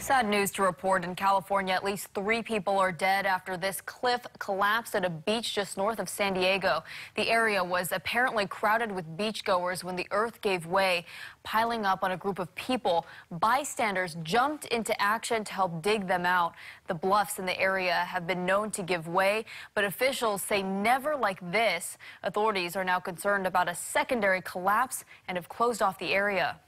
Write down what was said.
Sad news to report in California. At least 3 people are dead after this cliff collapsed at a beach just north of San Diego. The area was apparently crowded with beachgoers when the earth gave way, piling up on a group of people. Bystanders jumped into action to help dig them out. The bluffs in the area have been known to give way, but officials say never like this. Authorities are now concerned about a secondary collapse and have closed off the area.